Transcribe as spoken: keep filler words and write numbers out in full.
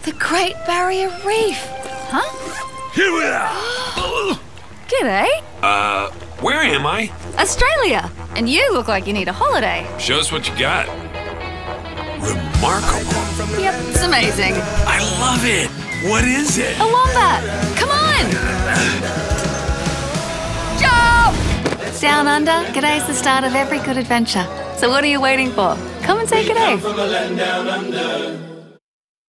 The Great Barrier Reef. Huh? Here we are. G'day. Uh, where am I? Australia. And you look like you need a holiday. Show us what you got. Remarkable. Yep, it's amazing. I love it. What is it? A wombat. Come on. Jump! Down under, g'day's the start of every good adventure. So what are you waiting for? Come and say g'day.